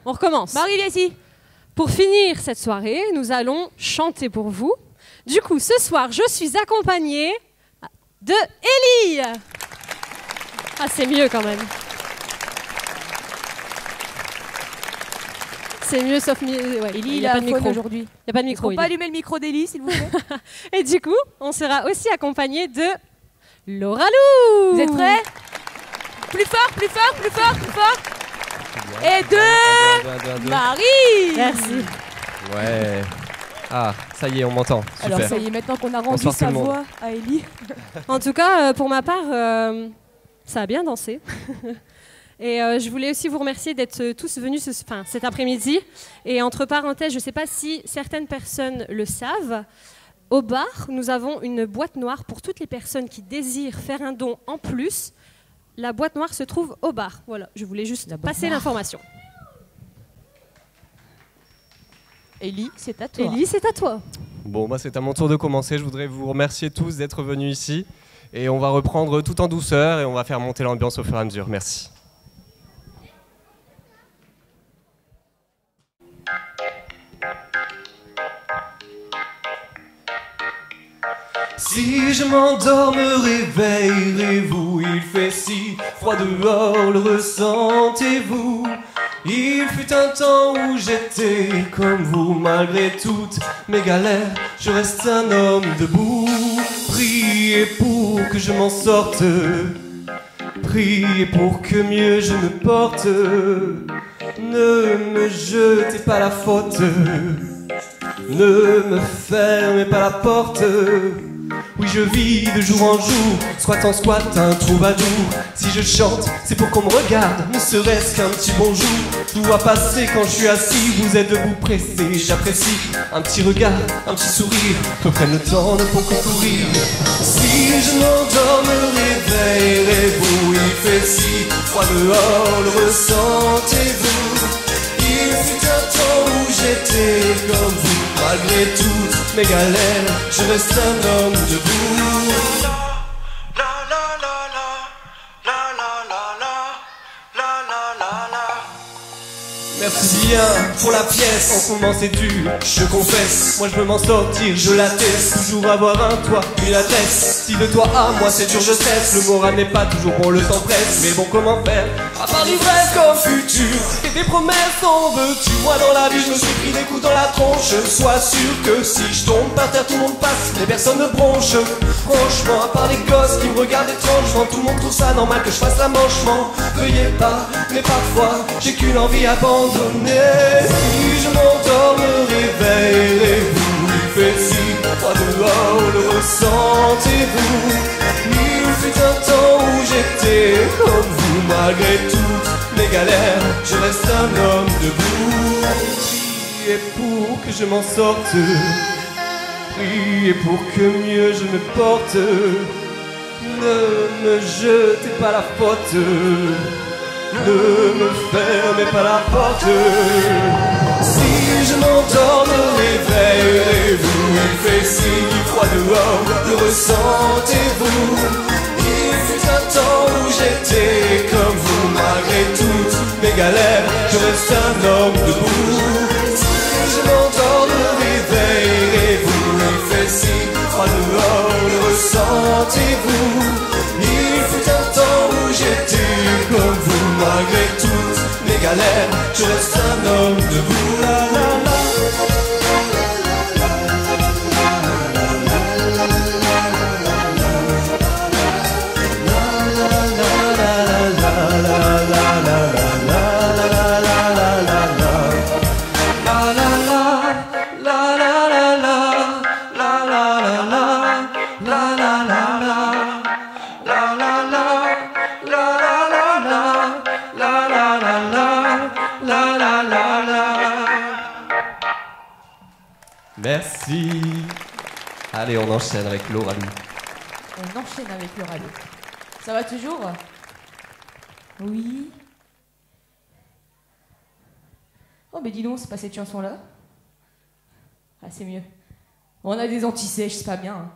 On recommence. Marie, viens ici. Pour finir cette soirée, nous allons chanter pour vous. Du coup, ce soir, je suis accompagnée de Ellie. Ah, c'est mieux quand même. C'est mieux, sauf... Ouais, Ellie, il n'y a pas de micro aujourd'hui. Il n'y a pas de micro. On peut pas allumer le micro d'Ellie, s'il vous plaît. Et du coup, on sera aussi accompagné de Laura Lou. Vous êtes prêts? Plus fort, plus fort, plus fort, plus fort. Et de Marie. Merci. Ouais. Ah, ça y est, on m'entend. Super. Alors ça y est, maintenant qu'on a rendu Bonsoir sa tout le monde. voix à Ellie. En tout cas, pour ma part, ça a bien dansé. Et je voulais aussi vous remercier d'être tous venus cet après-midi. Et entre parenthèses, je ne sais pas si certaines personnes le savent, au bar, nous avons une boîte noire pour toutes les personnes qui désirent faire un don en plus. La boîte noire se trouve au bar. Voilà, je voulais juste passer l'information. Ellie, c'est à toi. Ellie, c'est à toi. Bon, c'est à mon tour de commencer. Je voudrais vous remercier tous d'être venus ici. Et on va reprendre tout en douceur et on va faire monter l'ambiance au fur et à mesure. Merci. Si je m'endors, me réveillerez-vous? Il fait si froid dehors, le ressentez-vous? Il fut un temps où j'étais comme vous, malgré toutes mes galères, je reste un homme debout. Priez pour que je m'en sorte, priez pour que mieux je me porte. Ne me jetez pas la faute, ne me fermez pas la porte. Oui, je vis de jour en jour, squat en squat, un troubadour. Si je chante, c'est pour qu'on me regarde, ne serait-ce qu'un petit bonjour. Tout va passer quand je suis assis, vous êtes debout pressé. J'apprécie un petit regard, un petit sourire, que prennent le temps ne font que courir. Si je m'endors, me réveillerez-vous? Il fait si froid dehors, le ressentez-vous? Il fut un temps où j'étais comme vous, malgré toutes mes galères, je reste un homme debout. Merci bien pour la pièce, en ce moment c'est dur, je confesse. Moi je veux m'en sortir, je l'atteste. Toujours avoir un toit, une adresse. Si de toi à moi c'est dur, je stresse. Le moral n'est pas toujours bon, le temps presse. Mais bon, comment faire? À part l'ivresse comme futur et des promesses en veux-tu? Moi dans la vie je me suis pris des coups dans la tronche. Sois sûr que si je tombe par terre tout le monde passe, les personnes ne bronchent. Franchement, à part les gosses qui me regardent étrangement, tout le monde trouve ça normal que je fasse la manchement. Veuillez pas, mais parfois j'ai qu'une envie abandonnée. Si je m'endors, me réveillerez-vous? Il fait si froid dehors, le ressentez-vous? Il fut un temps où j'étais comme vous, malgré toutes mes galères, je reste un homme debout. Priez pour que je m'en sorte, priez pour que mieux je me porte. Ne me jetez pas la faute, ne me fermez pas la porte. Si je m'endors, me réveillerez-vous? Il fait si froid dehors, le ressentez-vous? Il fut un temps où j'étais comme vous, malgré toutes mes galères, je reste un homme debout. Si je m'endors, me réveillerez-vous? Il fait si froid dehors, le ressentez-vous? Il fut un temps où j'étais comme vous, malgré toutes mes galères, je reste un homme debout. La, la, la. Merci. Allez, on enchaîne avec Laura Lou. On enchaîne avec Laura Lou. Ça va toujours? Oui. Oh, mais dis donc, c'est pas cette chanson-là? Ah, c'est mieux. On a des antisèches, c'est pas bien. Hein.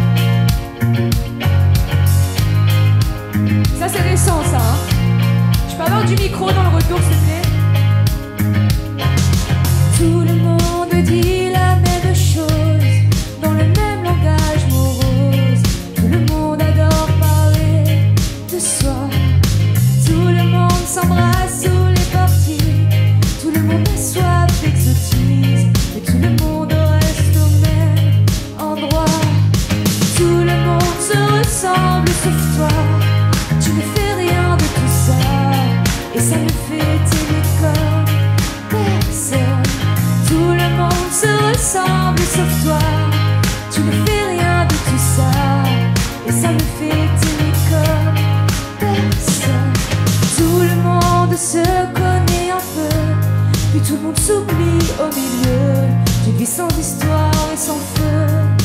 Ça, c'est récent, ça. Hein. Je peux avoir du micro dans le retour, s'il te plaît? Tout le monde dit la même chose, dans le même langage morose. Tout le monde adore parler de soi. Tout le monde s'embrasse sous les portiques. Tout le monde a soif d'exotisme, et tout le monde reste au même endroit. Tout le monde se ressemble sauf toi. Tu ne fais rien de tout ça, et ça me fait t'aimer comme personne. Tout le monde se ressemble sauf toi. Tu ne fais rien de tout ça, et ça me fait t'aimer comme personne. Tout le monde se connaît un peu, puis tout le monde s'oublie au milieu d'une vie sans histoire et sans feu.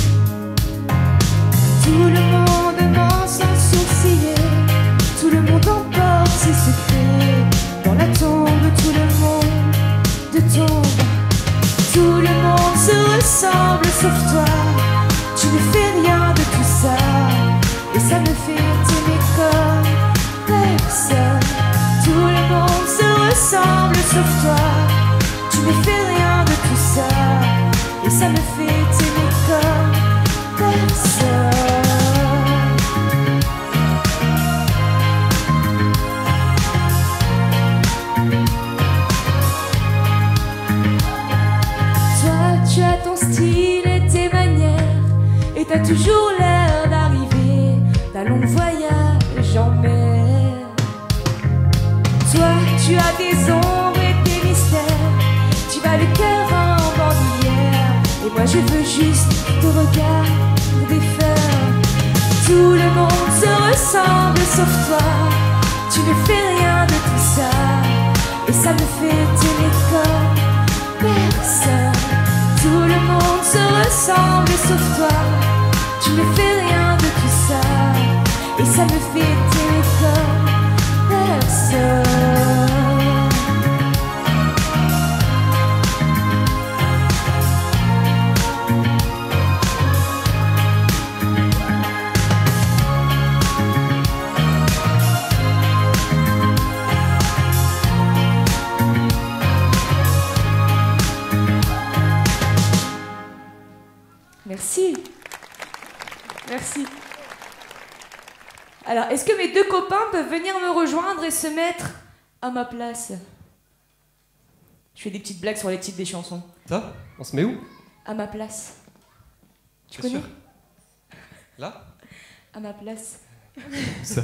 Tout le monde ment sans sourciller, tout le monde emporte ses secrets. Dans la tombe, tout le monde tombe. Tout le monde se ressemble sauf toi. Tu ne fais rien de tout ça, et ça me fait t'aimer comme personne. Tout le monde se ressemble sauf toi. Tu ne fais rien de tout ça, et ça me fait t'aimer comme personne. Tu as ton style et tes manières, et t'as toujours l'air d'arriver d'un long voyage en mer. Toi, tu as tes ombres et tes mystères, tu vas le cœur en bandoulière, et moi je veux juste te regarder faire. Tout le monde se ressemble sauf toi. Tu ne fais rien de tout ça, et ça me fait t'aimer comme personne. Tout le monde se ressemble sauf toi. Tu ne fais rien de tout ça, et ça me fait t'aimer comme personne. Merci. Merci. Alors, est-ce que mes deux copains peuvent venir me rejoindre et se mettre à ma place? Je fais des petites blagues sur les titres des chansons. Ça? On se met où? À ma place. Tu T'es connais? sûr? Là? À ma place. Ça.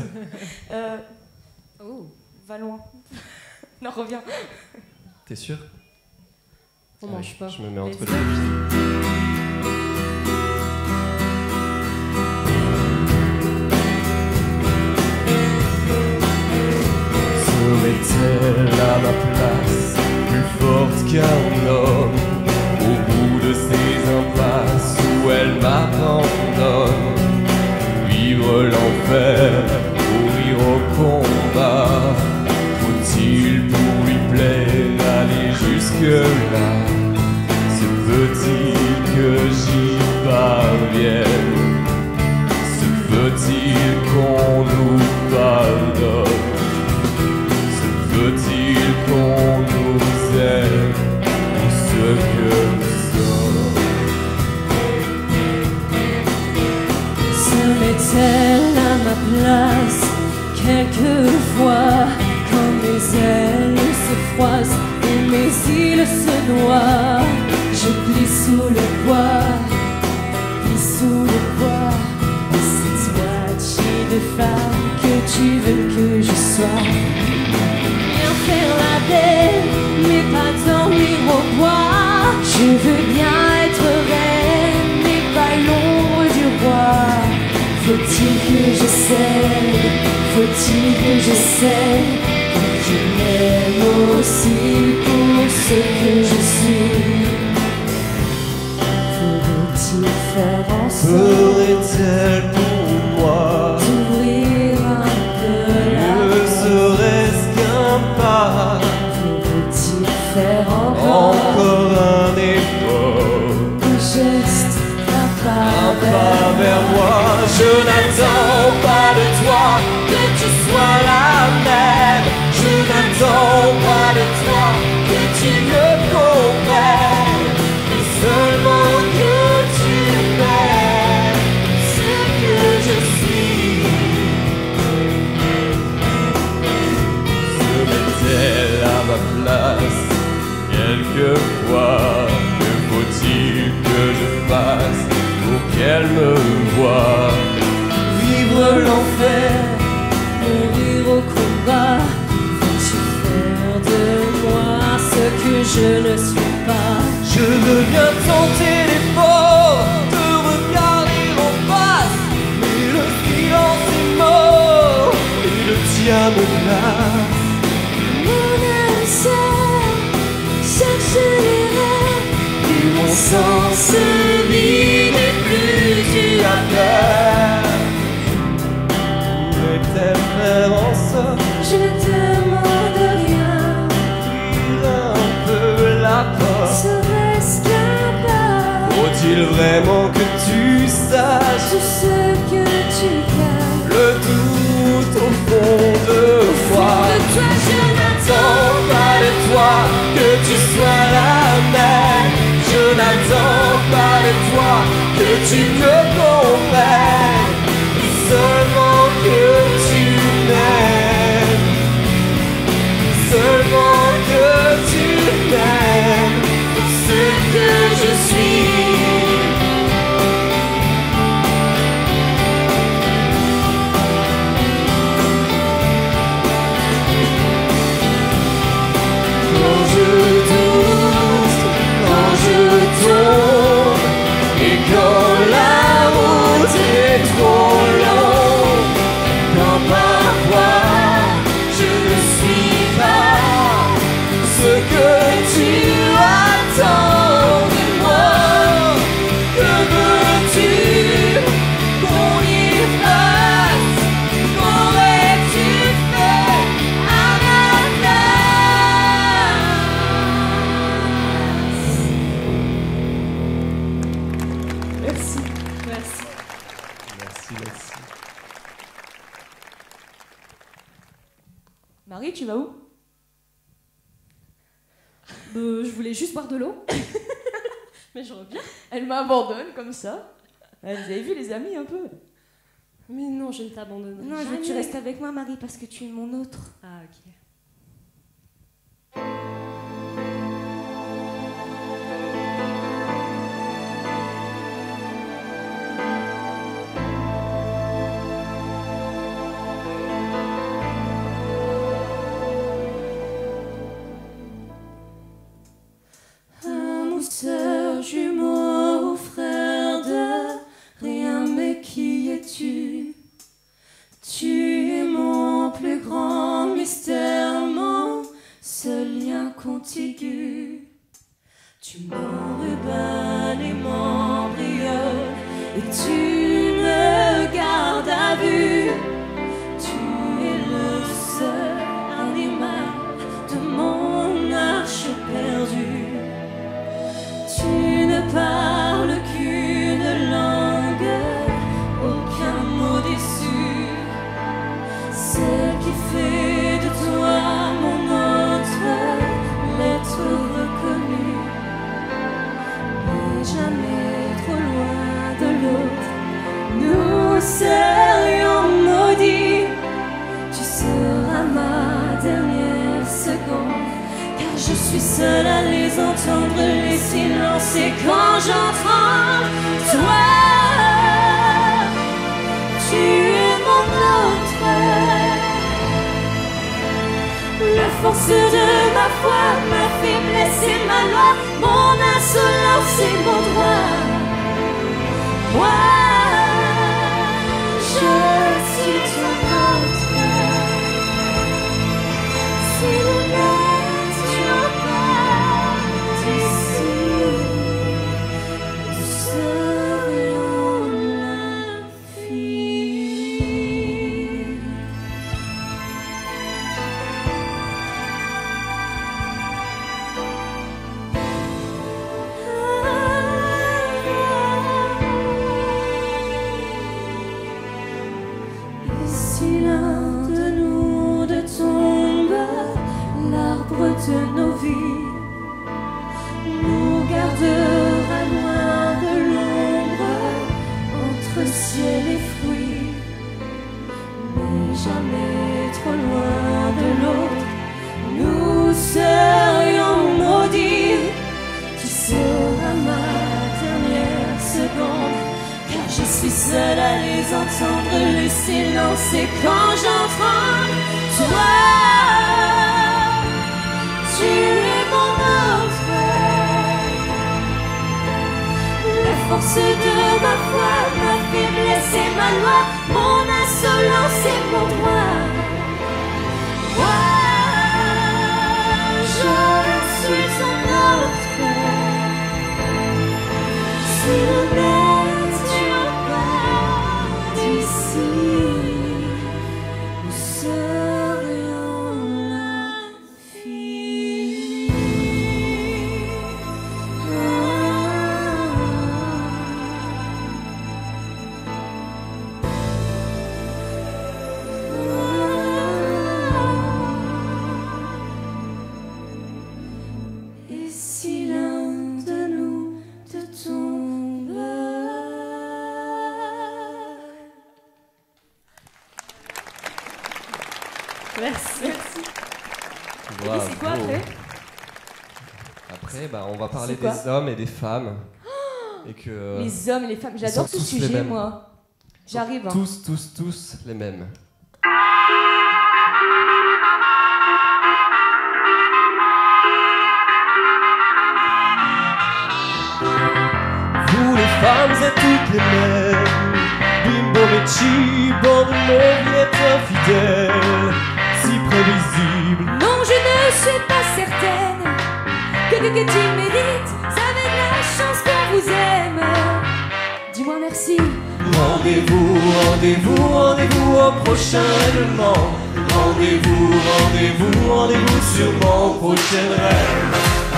Oh, va loin. Non, reviens. T'es sûr? On mange pas. Je me mets entre Mais les deux. Serait-elle à ma place plus forte qu'un homme au bout de ces impasses où elle m'abandonne? Vivre l'enfer, courir au combat, faut-il pour lui plaire aller jusque-là? Se peut-il que j'y parvienne? Se peut-il qu'on nous pardonne? Veut-il qu'on nous aime pour ce que nous sommes? Serait-elle à ma place quelquefois quand mes ailes se froissent et mes îles se noient? Je plie sous le poids, plie sous le poids. Et c'est toi, de femme, que tu veux que je sois. Faire la belle, mais pas dormir au bois. Je veux bien être reine, mais pas l'ombre du roi. Faut-il que je cède? Faut-il que je cède? Pour qu'il m'aime aussi pour ce que je suis. Faut-il faire en sorte? Ferait-elle pour moi d'ouvrir un peu la ne serait-ce qu'un pas? Faut-il faire Encore un effort, un geste, un pas vers moi? Je n'attends pas de toi que tu sois la même. Je quelquefois. Que faut-il que je fasse pour qu'elle me voie? Vivre l'enfer, mourir au combat. Veux-tu faire de moi ce que je ne suis pas? Je veux bien tenter l'effort de regarder en face, mais le silence est mort et le tien me glace. Mon âme sœur cherche les rêves, et mon sang se vide et plus tu as peur. Où est-elle faire en sorte? Je ne demande rien, Ouvrir un peu la porte. serait-ce qu'un pas? Faut-il vraiment que tu saches Tout ce que tu caches. le doute au fond de toi? De toi je n'attends Pas de toi que tu sois la même. Je n'attends pas de toi que tu me comprennes, seulement que tu m'aimes, seulement que tu m'aimes pour ce que je suis. Quand je doute, quand je tombe, et quand la route est trop longue, quand parfois je ne suis pas ce que tu attends de moi. Que veux-tu qu'on y fasse? Qu'aurais-tu fait à ma place? Merci. Merci. Merci, merci. Marie, tu vas où? Je voulais juste boire de l'eau. Mais je reviens. Elle m'abandonne comme ça. Vous avez vu les amis un peu? Mais non, je ne t'abandonnerai Non, je veux jamais. que tu restes avec moi, Marie, parce que tu es mon autre. Ah, ok. Amour, sœur, jumeau, frère de rien, mais qui es-tu? Tu es mon plus grand mystère, mon seul lien contigu. Tu m'enrubannes et m'embrionnes, et tu me gardes à vue. Tu es le seul animal de mon arche perdue. Tu ne parles qu'une langue, aucun mot déçu. Ce qui fait de toi mon autre, l'être reconnu. Mais jamais trop loin de l'autre, nous serions maudits. Tu seras ma dernière seconde, car je suis seule à les entendre, les silences, et quand j'entends toi, tu es mon autre. La force de ma foi, ma faiblesse et ma loi, mon insolence et mon droit. Moi, je suis ton autre. Si nous n'étions pas d'ici, nous serions l'infini. Et si l'un de nous deux tombe, l'arbre de nos vies nous gardera loin de l'ombre, entre ciel et fruits, mais jamais trop loin de l'autre. Nous serions maudits, suis seule à les entendre, le silence. Et quand j'entends toi, tu es mon enfer. La force de ma foi, ma faiblesse et ma loi, mon insolence et mon droit. Moi, je suis ton autre. Si le nature part d'ici, nous serions l'infini. Et si l'un de nous te tombe? Merci. Bravo. C'est quoi après? Après, bah, on va parler C'est quoi? des hommes et des femmes. Et que Les hommes et les femmes, ils j'adore sont ce tous les sujet, mêmes. moi. J'arrive. Hein. tous les mêmes. Vous les femmes êtes toutes les mêmes. Bimbo Ricci, bande de mauviettes infidèles, si prévisible. Non, je ne suis pas certaine que tu mérites, avec la chance qu'on vous aime. Dis-moi merci. Rendez-vous, rendez-vous, rendez-vous au prochain règlement. Rendez-vous, rendez-vous, rendez-vous sur mon prochain rêve.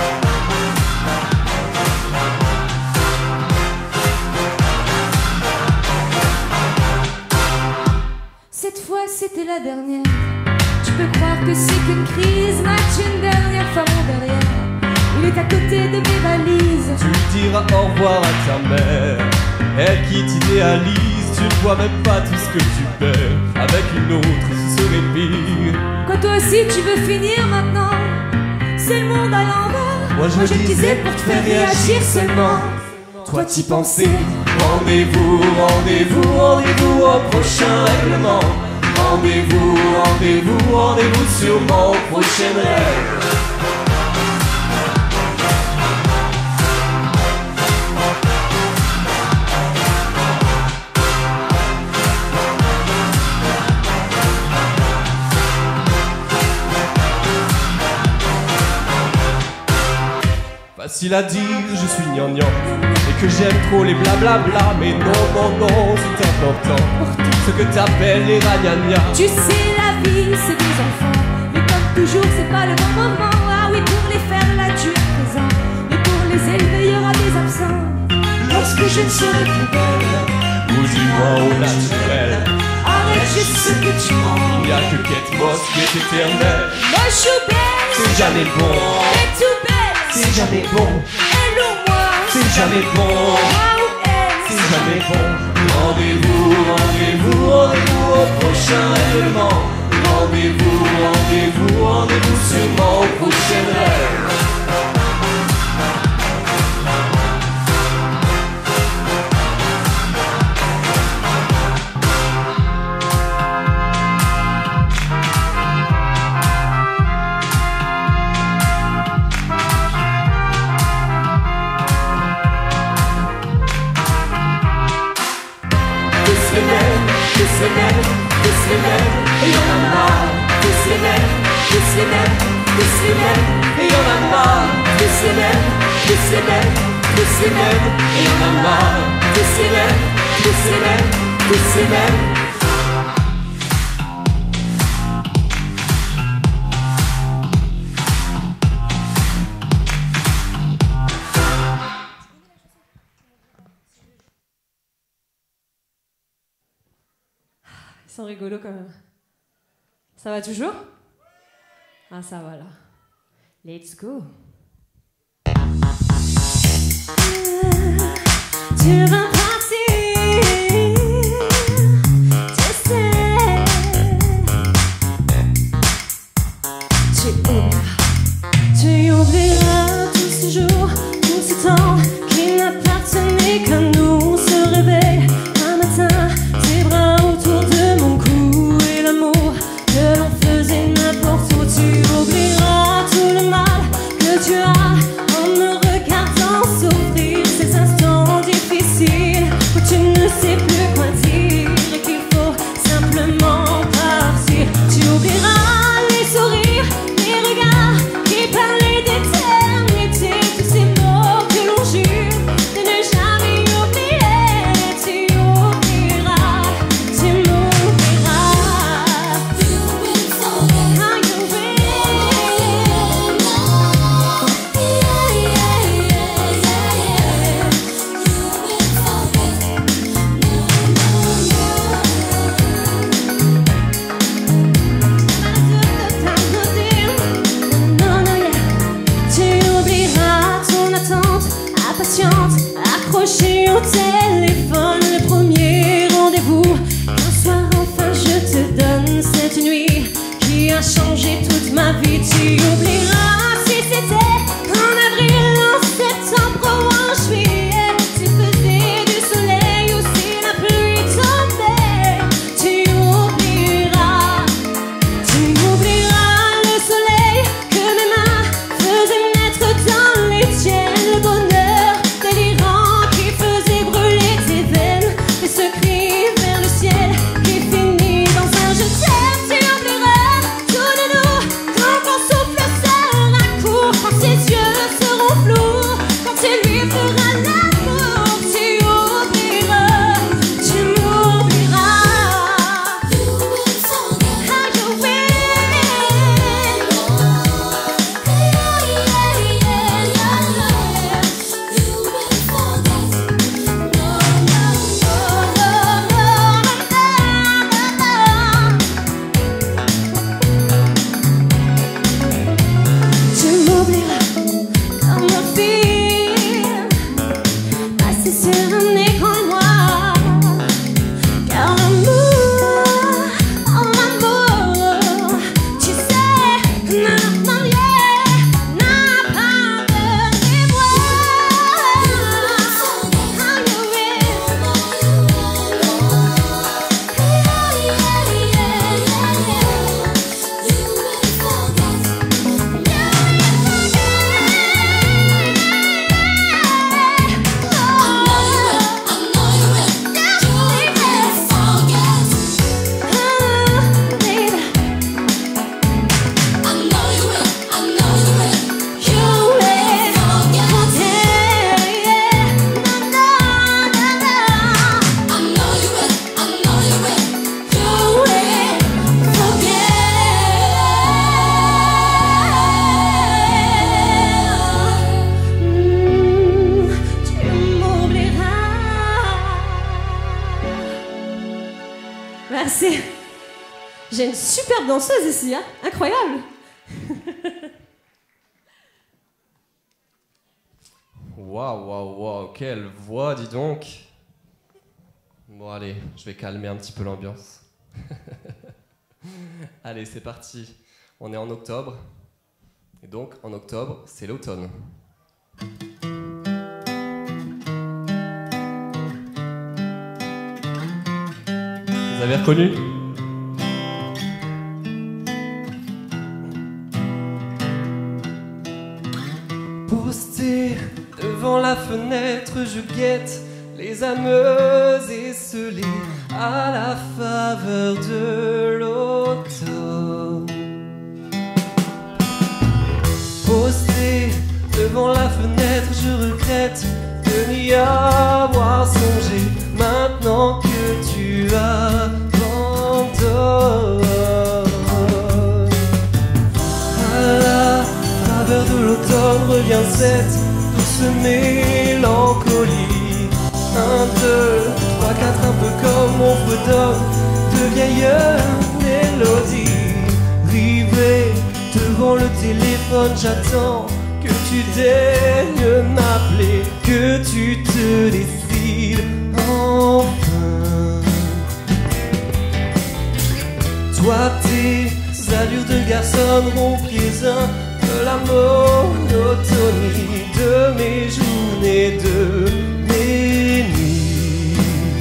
Cette fois c'était la dernière. Tu peux croire que c'est qu'une crise, match une dernière fois mon derrière. Il est à côté de mes valises. Tu diras au revoir à ta mère. Elle qui t'idéalise, tu ne vois même pas tout ce que tu perds. Avec une autre, ce serait pire. Quoi, toi aussi tu veux finir maintenant? C'est le monde à l'envers. Moi je le disais pour te faire réagir seulement. Toi t'y pensais. Rendez-vous, rendez-vous, rendez-vous au prochain règlement. Rendez-vous, rendez-vous, rendez-vous sur mon prochain rêve. Facile à dire, je suis gnangnan et que j'aime trop les blablabla. Mais non, non, non, c'est important. Ce que t'appelles les ragnagnas. Tu sais, la vie c'est des enfants, mais comme toujours c'est pas le bon moment. Ah oui, pour les faire là tu es présent, mais pour les élever il y aura des absents. Lorsque je ne serai plus belle, ou du moins au naturel, Arrête juste ce que tu il mens. n'y a que Kate Moss qui est éternelle. Moche ou belle, C'est jamais bon, et tout belle, c'est jamais bon, elle ou moi, c'est jamais bon, moi ou elle, c'est jamais bon. Rendez-vous, rendez-vous, rendez-vous au prochain règlement. Rendez-vous, rendez-vous, rendez-vous sur mon prochain rêve. Tous les mêmes, et y'en a marre. Tous les mêmes, tous les mêmes, tous les mêmes, et y'en a marre. Tous les mêmes, tous les mêmes, tous les mêmes, et y'en a marre. Tous les mêmes, tous les mêmes, tous les mêmes. Ils sont rigolos quand même. Ça va toujours? Ah, ça va là. Let's go. tu vas partir, tu sais. Tu oublieras tous ces jours, tout ce temps qui n'appartenait qu'à nous. On se réveille un au téléphone, le premier rendez-vous. Un soir enfin je te donne cette nuit qui a changé toute ma vie. Tu oublieras si c'était en avril, en septembre ou en juillet. Tu faisais du soleil ou si la pluie tombait. Tu oublieras le soleil que mes mains faisaient naître dans les tiennes. Le bonheur délirant qui faisait brûler tes veines. Et ce cri vers le ciel qui finit dans un je t'aime. Tu oublieras tout de nous quand ton souffle sera court, quand ses yeux seront flous, quand tu lui feras l'amour. Tu oublieras, tu m'oublieras. Ah, you will. Tu m'oublieras comme un film passé sur un écran noir. Car l'amour, oh l'amour, tu sais, n'a pas de mémoire. Ah, you Merci. J'ai une superbe danseuse ici, hein? Incroyable. Waouh, waouh, waouh, quelle voix, dis donc. Bon, allez, je vais calmer un petit peu l'ambiance. Allez, c'est parti. On est en octobre. Et donc, en octobre, c'est l'automne. Vous avez reconnu ? Posté devant la fenêtre, je guette les âmes esselées à la faveur de l'automne. Posté devant la fenêtre, je regrette de n'y avoir songé. Maintenant que tu abandonnes, à la faveur de l'automne revient cette douce mélancolie. 1, 2, 3, 4, un peu comme on fredonne de vieilles mélodies. Rivé devant le téléphone, j'attends que tu daignes m'appeler, que tu te décides enfin. Toi, tes allures de garçon rompiez de la monotonie de mes journées, de mes nuits.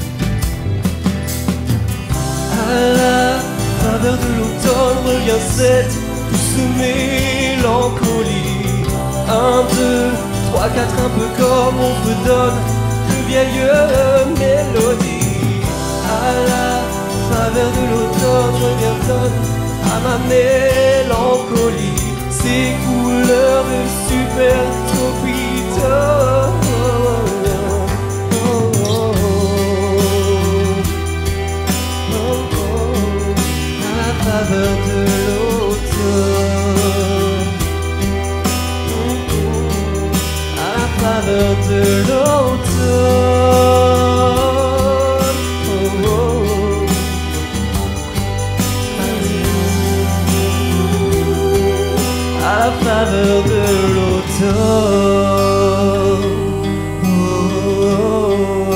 À la faveur de l'automne revient cette douce mélancolie. 1, 2, 3, 4, un peu comme on fredonne de vieilles mélodies. À la faveur de l'automne, je viens donne à ma mélancolie ces couleurs de super tropitone. À la faveur de l'automne, à la faveur de l'automne. À la faveur de l'automne.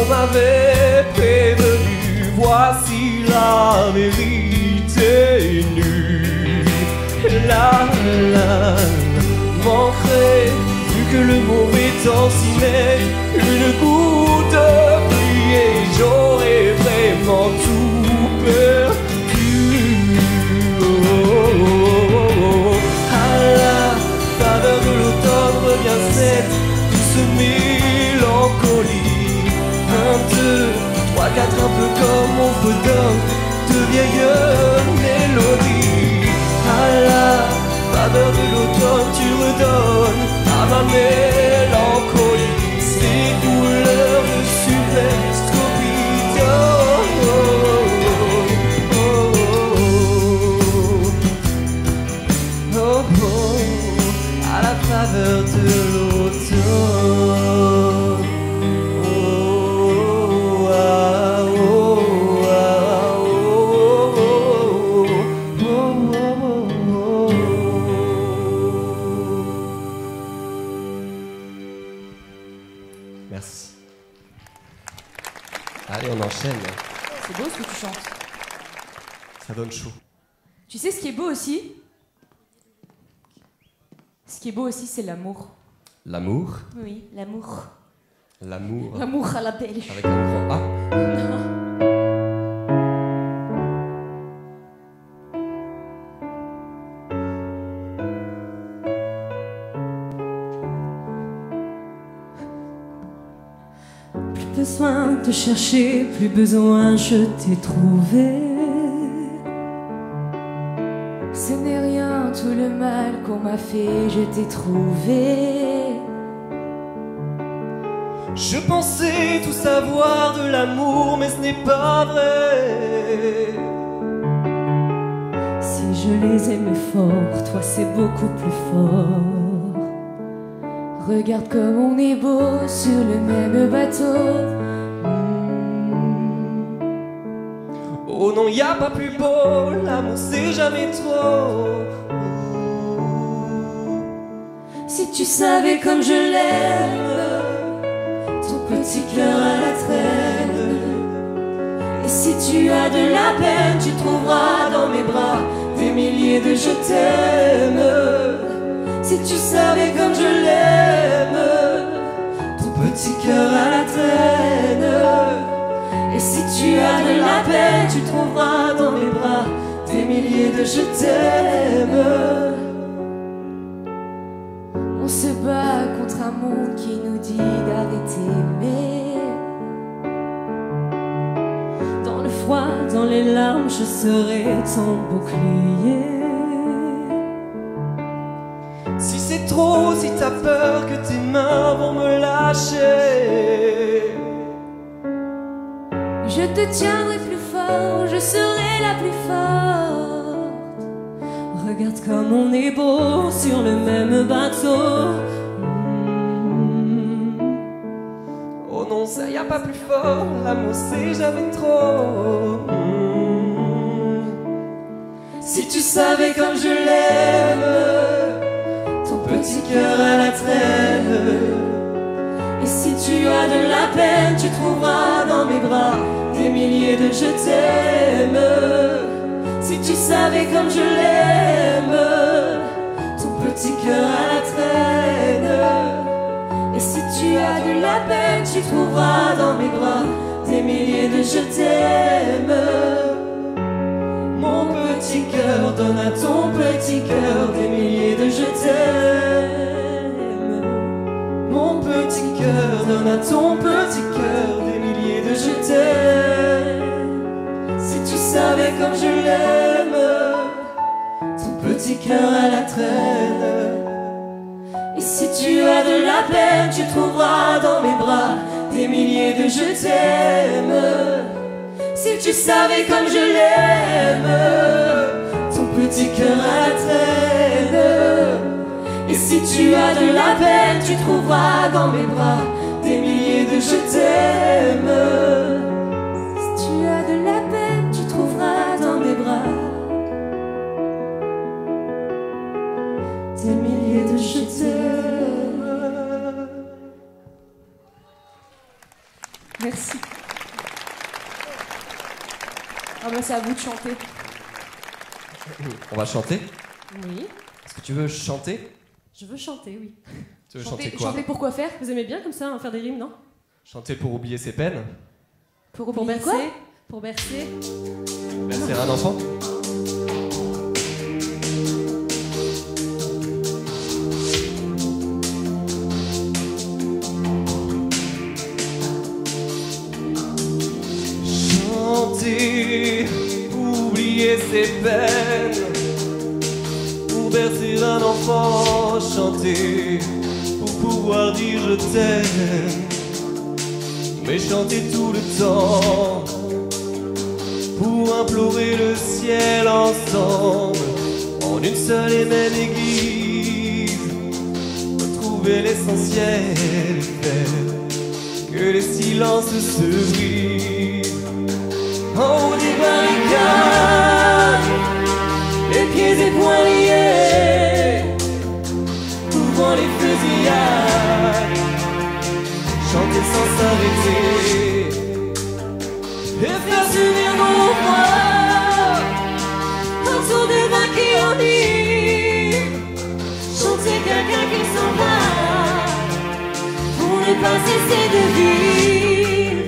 On m'avait prévenu, voici la vérité nue. La manquerait, vu que le mauvais temps s'y met, une goutte de pluie et j'aurais vraiment tout perdu. À la faveur de l'automne revient cette douce mélancolie. 1, 2, 3, 4, un peu comme on fredonne de vieilles mélodies. À la faveur de l'automne, tu redonnes à ma mélancolie ces couleurs de superstropido. À la faveur de l'automne. Merci. Allez, on enchaîne. C'est beau ce que tu chantes. Ça donne chaud. Tu sais ce qui est beau aussi? Ce qui est beau aussi, c'est l'amour. L'amour. Oui, l'amour. L'amour. L'amour à la belge. Avec un grand A. Plus besoin de chercher, plus besoin, je t'ai trouvé. Ce n'est rien, tout le mal qu'on m'a fait, je t'ai trouvé. Je pensais tout savoir de l'amour, mais ce n'est pas vrai. Si je les aimais fort, toi c'est beaucoup plus fort. Regarde comme on est beau sur le même bateau. Oh non, y a pas plus beau, l'amour c'est jamais trop. Si tu savais comme je l'aime, ton petit cœur à la traîne. Et si tu as de la peine, tu trouveras dans mes bras des milliers de je t'aime. Si tu savais comme je l'aime, ton petit cœur à la traîne. Et si tu as de la peine, tu trouveras dans mes bras des milliers de je t'aime. On se bat contre un monde qui nous dit d'arrêter d'aimer. Dans le froid, dans les larmes, je serai ton bouclier. Si c'est trop, si t'as peur que tes mains vont me lâcher, je te tiendrai plus fort, je serai la plus forte. Regarde comme on est beau sur le même bateau. oh non, ça y a pas plus fort, l'amour c'est jamais trop. Si tu savais comme je l'aime, ton petit cœur à la traîne. Et si tu as de la peine, tu trouveras dans mes bras des milliers de je t'aime. Si tu savais comme je l'aime, ton petit cœur à la traîne. Et si tu as de la peine, tu trouveras dans mes bras des milliers de je t'aime. Mon petit cœur donne à ton petit cœur des milliers de je t'aime. Mon petit cœur donne à ton petit cœur des milliers de je t'aime. Si tu savais comme je l'aime, ton petit cœur à la traîne. Et si tu as de la peine, tu trouveras dans mes bras des milliers de je t'aime. Si tu savais comme je l'aime, ton petit cœur à la traîne. Et si tu as de la peine, tu trouveras dans mes bras des milliers de je t'aime. Si tu as de la peine, tu trouveras dans mes bras des milliers de je t'aime. Merci. Ah bah c'est à vous de chanter. On va chanter. Oui, Est-ce que tu veux chanter? je veux chanter, oui. Tu veux chanter quoi? Chanter pour quoi faire? Vous aimez bien comme ça, hein, faire des rimes, non? Chanter pour oublier ses peines? Pour Pour oublier bercer, quoi? pour bercer. Bercer un enfant? Chanter, oublier ses peines, pour bercer un enfant, chanter, pour pouvoir dire je t'aime, mais chanter tout le temps, pour implorer le ciel ensemble, en une seule et même église, retrouver l'essentiel et faire que les silences se brisent. En haut des barricades, les pieds et poings liés, ouvrant les fusillades, chanter sans s'arrêter, et faire subir nos voix autour des mains qui enivent, chanter quelqu'un qui s'en va, pour ne pas cesser de vivre.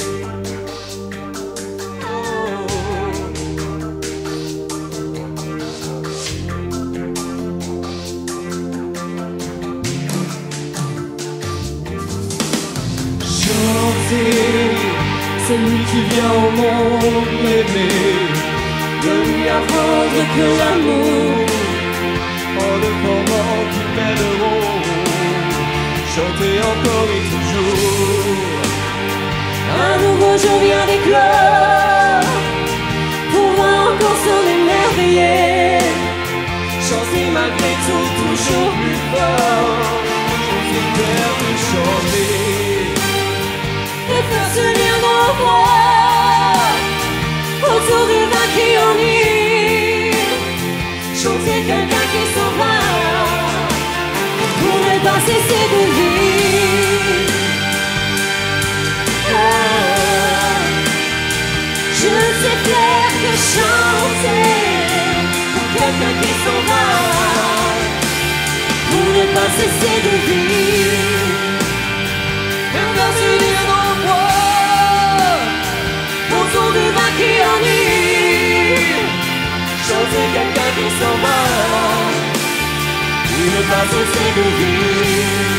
C'est lui qui vient au monde aimer, de lui apprendre que l'amour, en dépendant qu'ils m'aideront, chanter encore et toujours. Un nouveau jour vient d'éclore, pour voir encore s'en émerveiller, chanter malgré tout toujours plus fort, toujours fier de chanter. Et faire se lire nos voix autour des vins qui enivent, chanter quelqu'un qui s'en va, pour ne pas cesser de vivre. Je ne sais faire que chanter pour quelqu'un qui s'en va, pour ne pas cesser de vivre. Et faire se lire nos voix autour des vins qui enivent, chanter quelqu'un qui s'en va, et ne pas cesser de vivre.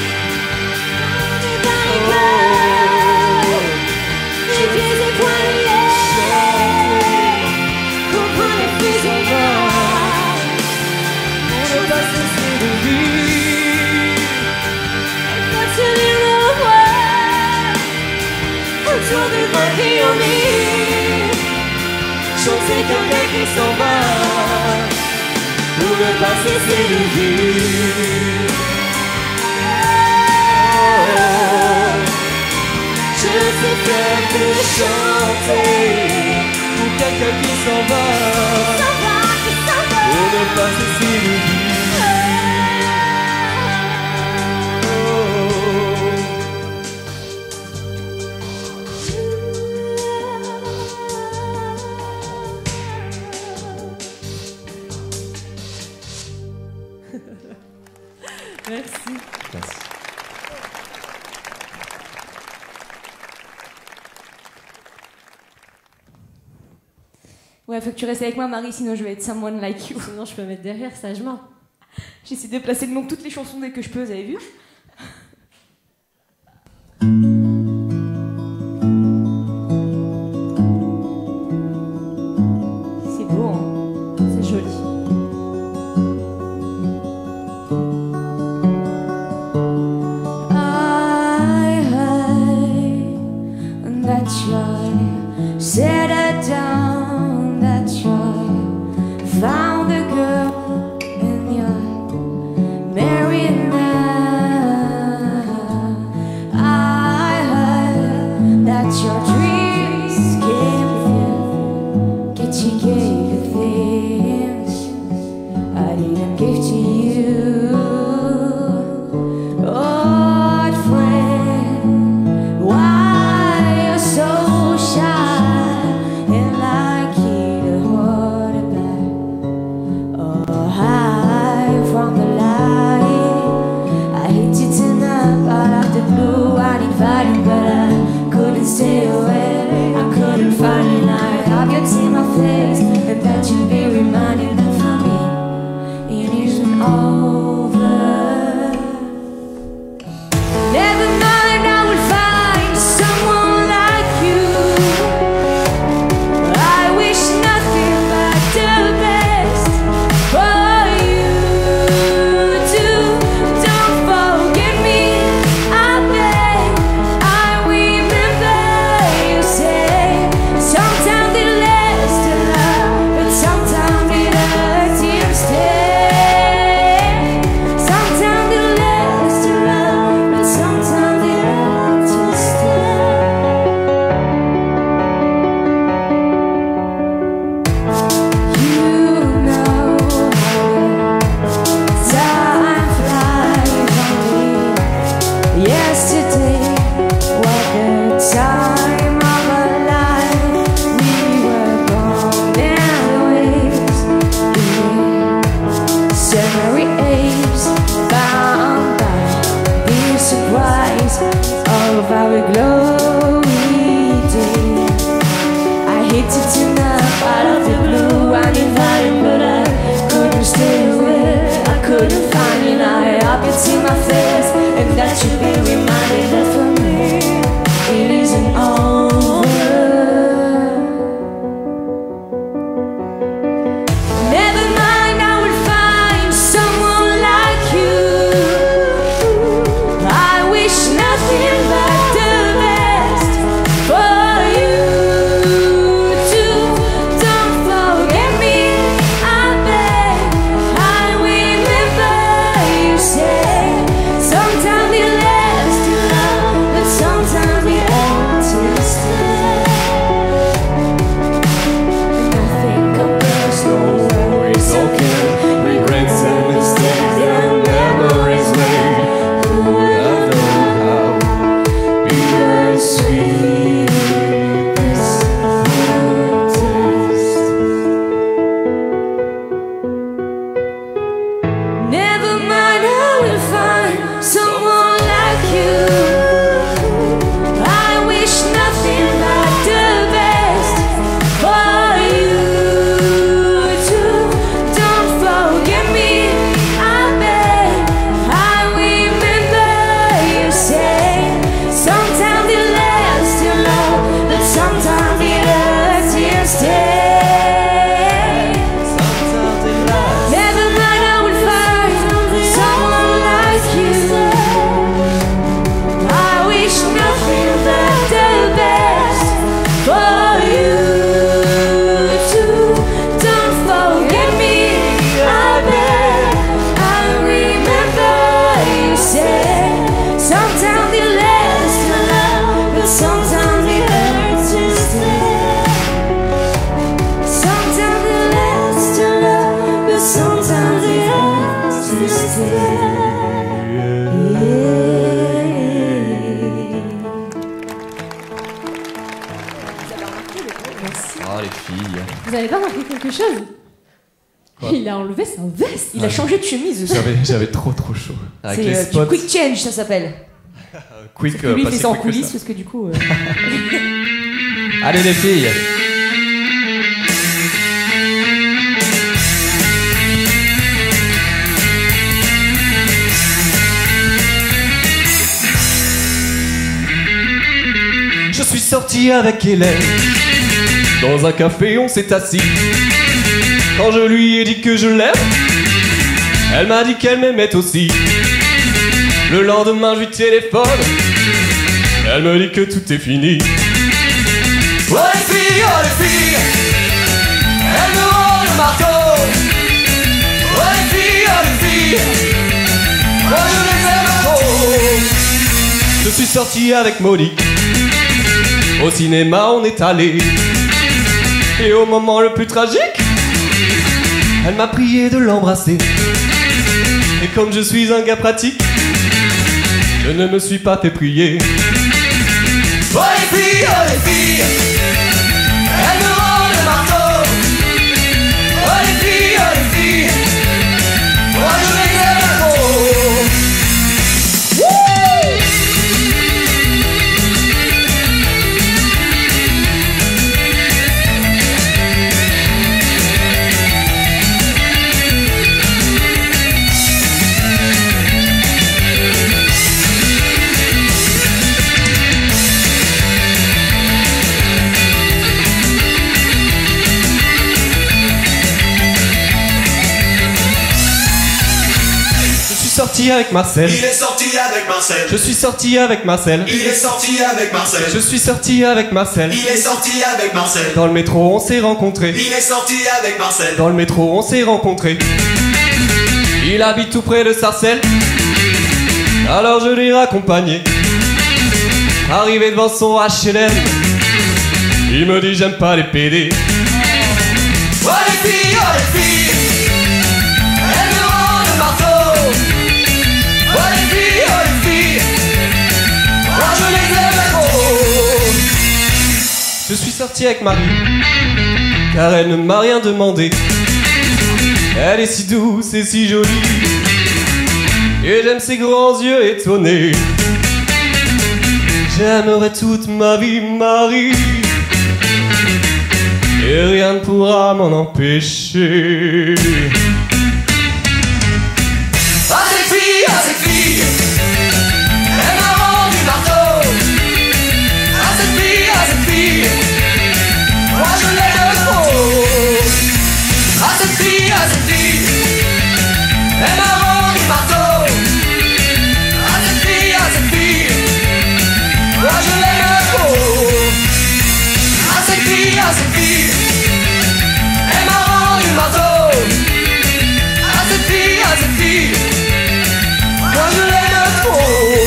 Des barricades, les pieds et poings liés, contre les fusillades, pour ne pas cesser de vivre. Et faire se lire nos voix autour des vins qui enivent, chanter quelqu'un qui s'en va, pour ne pas cesser de vivre. Je sais faire que chanter pour quelqu'un qui s'en va, pour ne pas cesser de vivre. Merci. Merci. Ouais, faut que tu restes avec moi, Marie, sinon je vais être someone like you. Sinon, je peux mettre derrière sagement. J'essaie de placer le nom de toutes les chansons dès que je peux, vous avez vu? C'est beau, hein? C'est joli. I heard that you settled down, that you found a girl and you're married now. I heard that your dreams came true, that you gave things I didn't give to you. Old friend, why stay away. I couldn't find a night I could see my face, and that you'd be reminded that for me it isn't over. Never mind, I will find someone like you. I wish nothing but the best for you too. Don't forget me, I beg. I remember you say sometimes it lasts a lot, but sometimes it hurts instead. Sometimes it lasts a lot, but sometimes it hurts instead. You know time flies on me. Yesterday was the time of our life. We were born in the waves, January 8th, bound by the surprise of our glory day. I hate to turn up out of the blue, uninvited, but I couldn't stay away. I couldn't find you now. I could see my face, and that should be reminded that for me it isn't over. Never mind, I will find someone like you. I wish nothing but the best for you too. Don't forget me, I beg. I remember you say sometimes it lasts too long, but sometimes it ends instead. Nothing compares to It's okay, regrets and mistakes and memories made. Who would have known how bittersweet this would taste? Never mind, I will find someone like you. I wish nothing but the best for you too. Don't forget me, I beg. I remember you say sometimes it lasts too long, but sometimes it hurts instead. Sometimes it lasts. Never mind, I will find someone like you. I wish nothing but the best for you too. Don't forget me, I beg. I remember you say sometimes it lasts too long, but sometimes it hurts instead. Sometimes it lasts too long, but sometimes it hurts instead. Ah, les filles. Vous avez pas remarqué quelque chose? Quoi? Il a enlevé sa veste. Il a Ouais. changé de chemise. J'avais trop chaud. Avec les C'est spots. du quick change, ça s'appelle. Quick, Lui, il pas fait si ça en quick que coulisses ça. parce que du coup. Allez les filles. Je suis sorti avec Hélène. Dans un café, on s'est assis. Quand je lui ai dit que je l'aime, elle m'a dit qu'elle m'aimait aussi. Le lendemain, je lui téléphone. Elle me dit que tout est fini. Oh les filles, elles me rendent le marteau. Oh les filles, moi je les aime trop. Je suis sorti avec Monique. Au cinéma on est allé. Et au moment le plus tragique, elle m'a prié de l'embrasser. Et comme je suis un gars pratique, je ne me suis pas fait prier. Oh les filles, elles me rendent le marteau. Oh les filles, moi je les aime trop. Wouh! sorti avec Marcel. Il est sorti avec Marcel. Je suis sorti avec Marcel. Il est sorti avec Marcel. Je suis sorti avec Marcel. Il est sorti avec Marcel. Dans le métro, on s'est rencontrés. Il est sorti avec Marcel. Dans le métro, on s'est rencontrés. Il habite tout près de Sarcelles. Alors je l'ai raccompagné. Arrivé devant son HLM, il me dit j'aime pas les PD. Oh les filles, elles me rendent le marteau. Oh les filles, moi je les aime trop. Je suis sorti avec Marie, car elle ne m'a rien demandé. Elle est si douce et si jolie, et j'aime ses grands yeux étonnés. J'aimerais toute ma vie Marie, et rien ne pourra m'en empêcher. Ah ces filles, elles me rendent du marteau. Ah ces filles, moi je l'aime trop. Ah ces filles, elles me rendent du marteau. Ah ces filles, moi je l'aime trop. Ah ces filles, elles me rendent du marteau. Ah ces filles, moi je l'aime trop.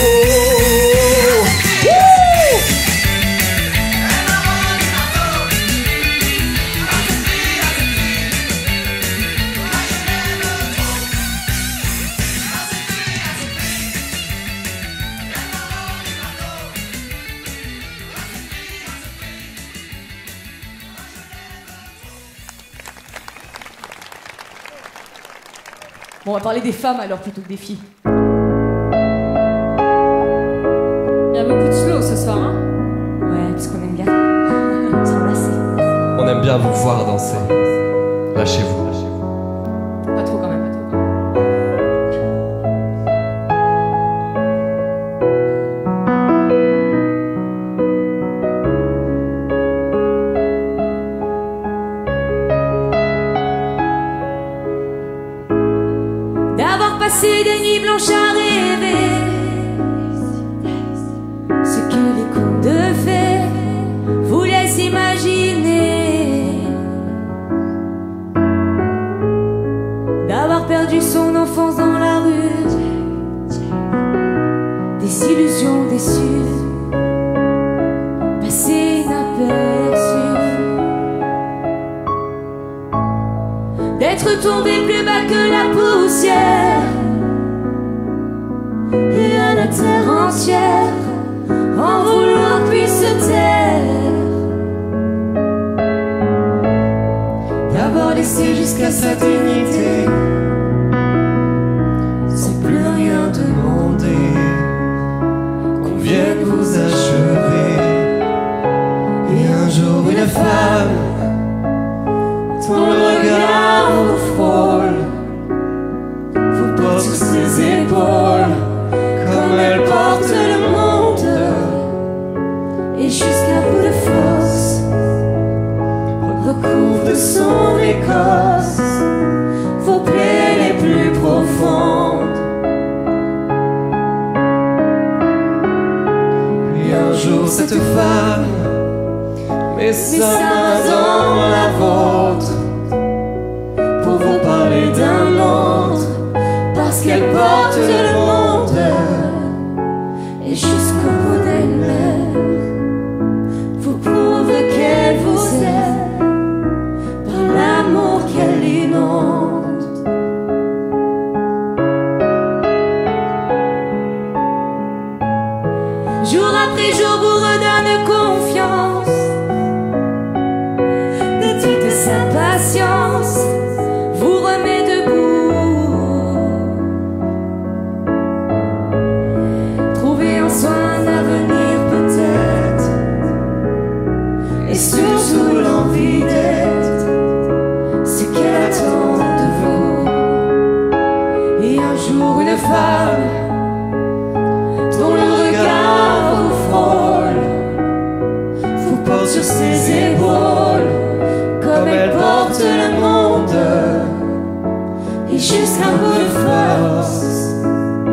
Bon, on va parler des femmes alors plutôt que des filles. Il y a beaucoup de slow ce soir, hein. Ouais, parce qu'on aime bien s'enlacer. On aime bien vous voir danser. Lâchez-vous, lâchez-vous. Pas trop quand même, pas trop quand même. D'avoir passé des nuits blanches à rêver ce que les contes de fées vous laissent imaginer. D'avoir perdu son enfance dans la rue, des illusions déçues, passées inaperçues. D'être tombé plus bas que la poussière et à la terre entière en vouloir puis se taire. D'avoir laissé jusqu'à sa dignité sans plus rien demander, Qu'on vienne vous achever. Et un jour une femme, ton regard vous frôle, vous porte sur ses épaules, comme elle porte le monde. et jusqu'à bout de force recouvre de son écorce vos plaies les plus profondes. Puis un jour cette femme met sa main dans la vôtre pour vous parler d'un autre, Parce qu'elle porte le monde et jusqu'au bout d'elle-même vous prouve qu'elle vous aime par l'amour qu'elle inonde. Jour après jour vous redonne confiance de toute sa patience, vous remet debout. Trouver en soi un avenir peut-être, et surtout l'envie d'être ce qu'elle attend de vous. Et un jour une femme dont le regard vous frôle vous porte sur ses épaules comme elle porte le monde, et jusqu'à bout de force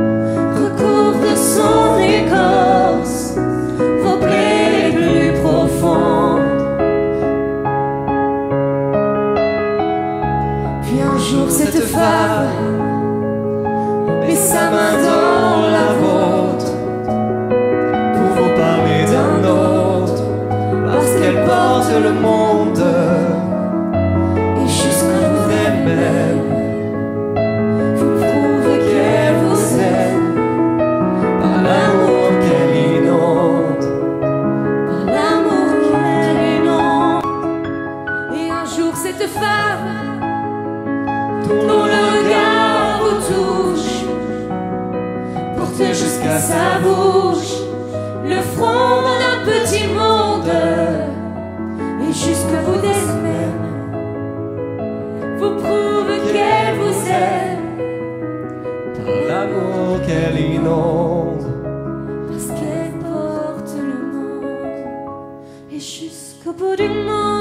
le monde. Et jusqu'au bout D'elle-même, vous prouvez qu'elle vous aime. par l'amour qu'elle inonde. Par l'amour qu'elle inonde. Et un jour cette femme dont le regard vous touche porte jusqu'à sa bouche le front d'un petit monde. Et jusqu'au bout d'elle-même vous prouve qu'elle vous aime. Par l'amour qu'elle inonde. Parce qu'elle porte le monde. Et jusqu'au bout du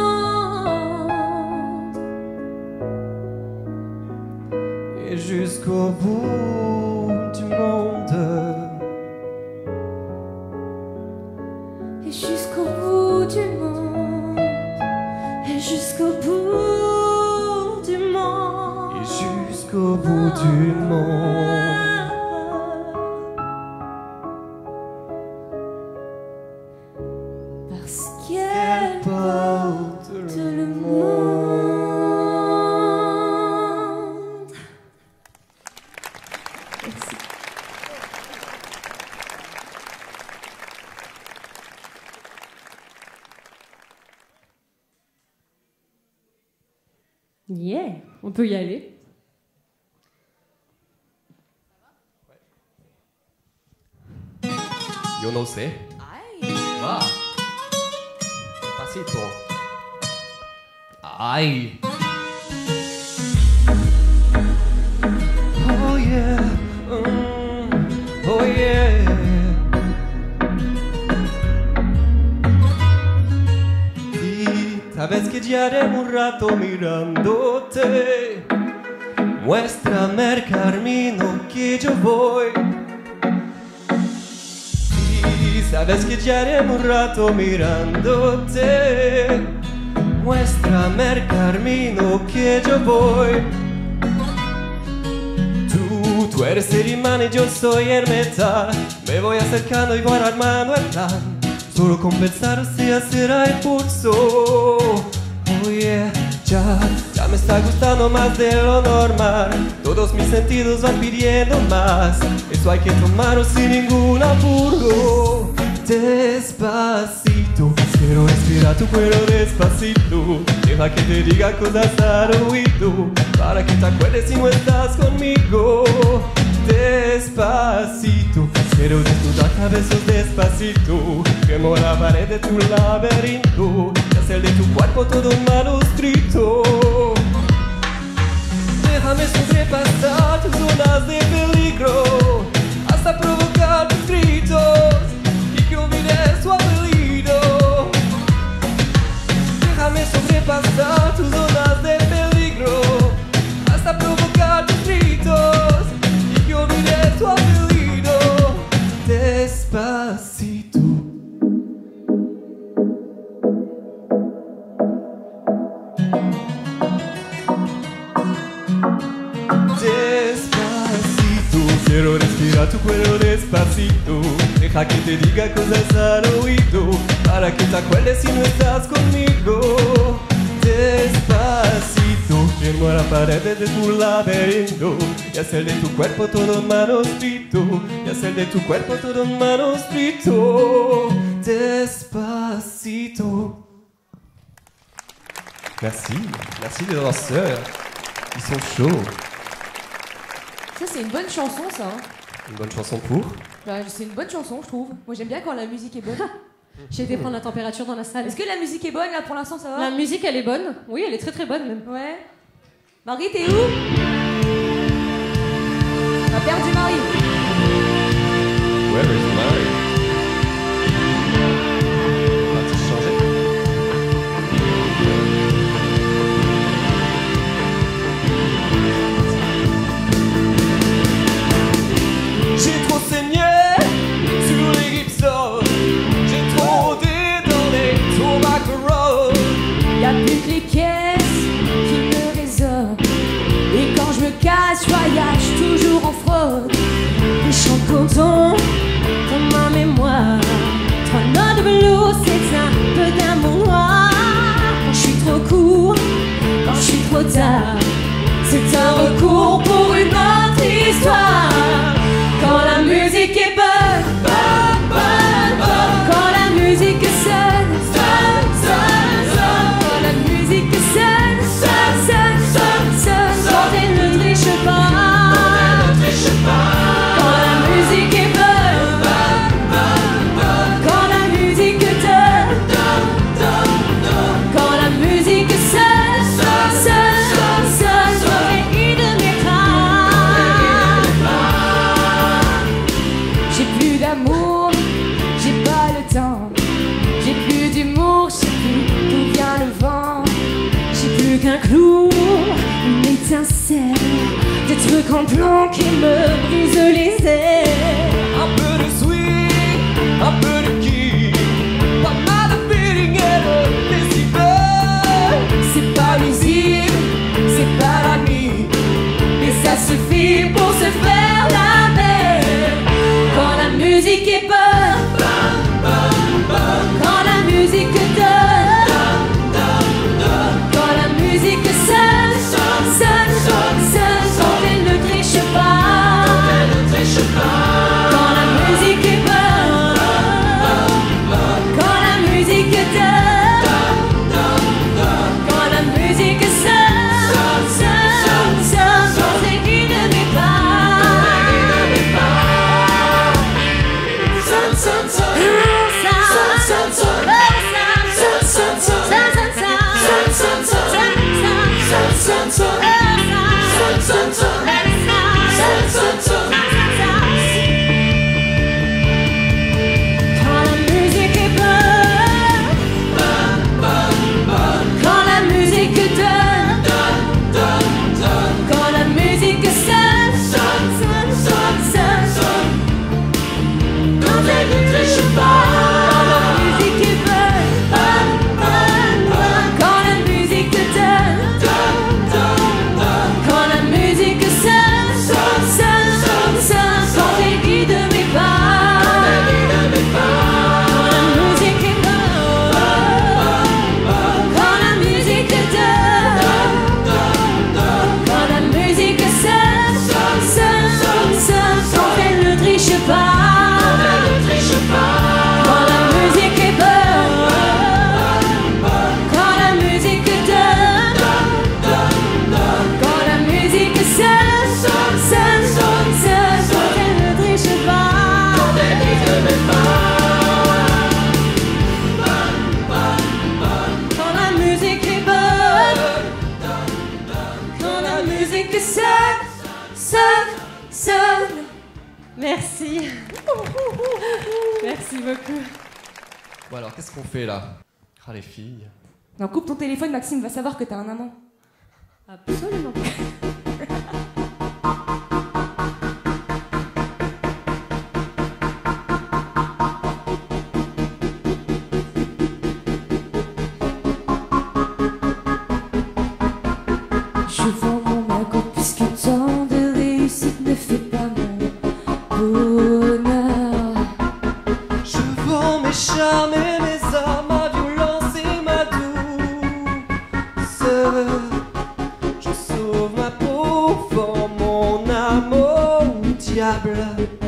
monde. Et jusqu'au bout du monde. Et jusqu'au bout du monde. Et jusqu'au bout du monde. Et jusqu'au bout du monde. Parce Elle qu'elle porte porte le le monde. monde. Merci. Yeah, on peut y aller. Yo no sé. Va. Despacito. Ay. Oh yeah. Oh yeah. Y sabes que llevaremos un rato mirándote. Muéstrame el camino que yo voy. Y sabes que llevaremos un rato mirándote. Muéstrame el camino que yo voy. Tú eres el imán y yo soy el metal. Me voy acercando y voy armando el plan. Solo con pensar así será el pulso. Oh yeah, ya me está gustando más de lo normal. Todos mis sentidos van pidiendo más. Eso hay que tomarlo sin ningún apuro. Despacito, quiero respirar tu cuello despacito. Deja que te diga cosas al oído, para que te acuerdes si no estás conmigo. Despacito, quiero desnudarte a besos despacito. Quemo la pared de tu laberinto y hacer de tu cuerpo todo un manuscrito. Déjame sobrepasar tus zonas de peligro, hasta provocar tus gritos y que olvides su apellido. Déjame sobrepasar tus zonas de peligro, hasta provocar tus gritos y que olvides su apellido. Despacito. Despacito, quiero respirar tu cuello despacito. Deja que te diga cosas al oído, para que te acuerdes si no estás conmigo. Despacito, firmo la pared de tu laberinto y hacer de tu cuerpo todo un manuscrito, y hacer de tu cuerpo todo un manuscrito. Despacito. Merci, merci les danseurs, ils sont chauds. Ça, c'est une bonne chanson, ça. Hein. Une bonne chanson pour. Bah, c'est une bonne chanson, je trouve. Moi, j'aime bien quand la musique est bonne. J'ai été prendre la température dans la salle. Est-ce que la musique est bonne, là, pour l'instant, ça va? La musique, elle est bonne. Oui, elle est très très bonne même. Ouais. Marie, t'es où? On a perdu Marie. Where is Mary? Va-t-il changer? J'ai trop saigné sur les Gibson. J'ai trop rôdé dans les tobacco road. Y'a plus que les caisses qui me résonnent. Et quand je me casse, je voyage toujours en fraude. Des champs de coton dans ma mémoire. 3 notes de velours, c'est un peu d'amour noir. un clou, une étincelle, des trucs en blanc qui me brisent les ailes. Un peu de sweet, un peu de kick, pas mal de feeling et de décibel. C'est pas nuisible, c'est pas la nuit, mais ça suffit pour se faire la belle. Quand la musique est bonne, quand la musique donne, quand la musique sonne, quand elle ne triche pas, quand la musique est bonne, quand la musique donne, quand la musique sonne, quand elle guide mes pas, quand la musique est bonne, quand la musique donne, quand la musique sonne, quand elle ne triche pas, quand la musique est bonne, quand la musique donne, quand la musique sonne, quand elle guide mes pas, quand la musique est bonne, quand la musique donne, quand la musique sonne, quand elle ne triche pas, quand la musique est bonne, quand la musique donne, quand la musique sonne, quand elle ne triche pas, quand la musique est bonne, quand la musique sonne. Merci. Merci beaucoup. Bon alors, qu'est-ce qu'on fait là? Ah les filles. Non, coupe ton téléphone, Maxime va savoir que t'as un amant. Absolument pas. Je vends mon magot puisque tant de réussite ne fait pas mon bonheur. Je vends mes charmes et mes armes, ma violence et ma douceur. Je sauve ma peau, vends mon âme au diable.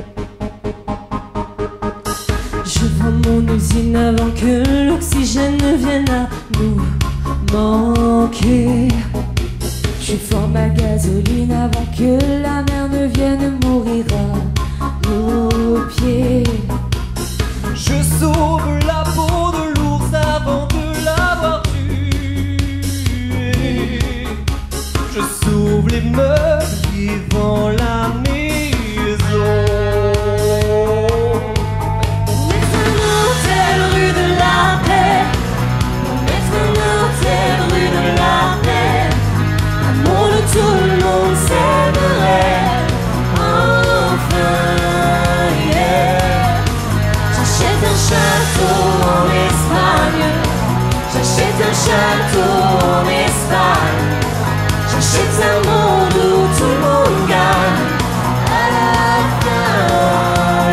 Je vends mon usine avant que l'oxygène ne vienne à nous manquer. Je vends ma gasoline avant que la mer ne vienne mourir à nos pieds. Je sauve la peau de l'ours avant de l'avoir tué. Je sauve les meubles qui vendent la maison. Mettre un hôtel rue de la paix, mettre un hôtel rue de la paix, un monde où tout le monde s'aimerait. Enfin, yeah. J'achète un château en Espagne, j'achète un château en Espagne, j'achète un monde où tout le monde gagne. À la fin,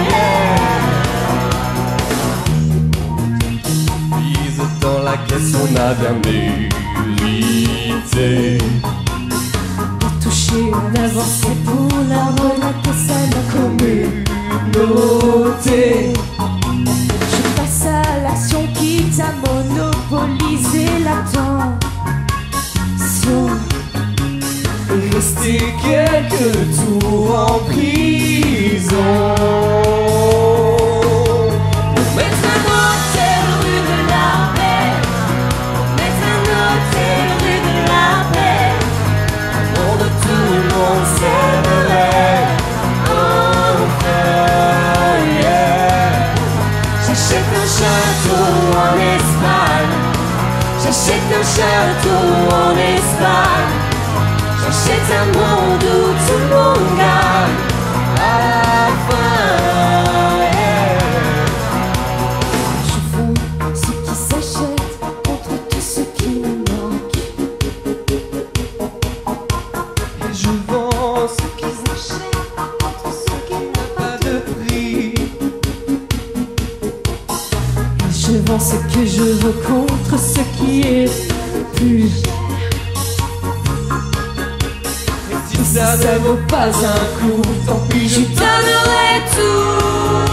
yeah. Mise dans la caisse, on a bien mérité. Touché en avancé pour la renaître, ça la Communauté. Je passe à l'action quitte à monopoliser l'attention. Rester quelques tours en prison. Pour mettre un hôtel rue de la paix, pour mettre un hôtel rue de la paix, un monde où tout le monde s'aimerait. Enfin, yeah. J'achète un château en Espagne, J'achète un château en Espagne. J'achète un monde où tout le monde gagne. À la fin, je vends ce qui s'achète contre tout ce qui me manque. Et je vends ce qui s'achète contre ce qui n'a pas de prix. Je vends ce que je veux contre ce qui est plus. Et si ça ne vaut pas un coup, tant pis, Je donnerai tout.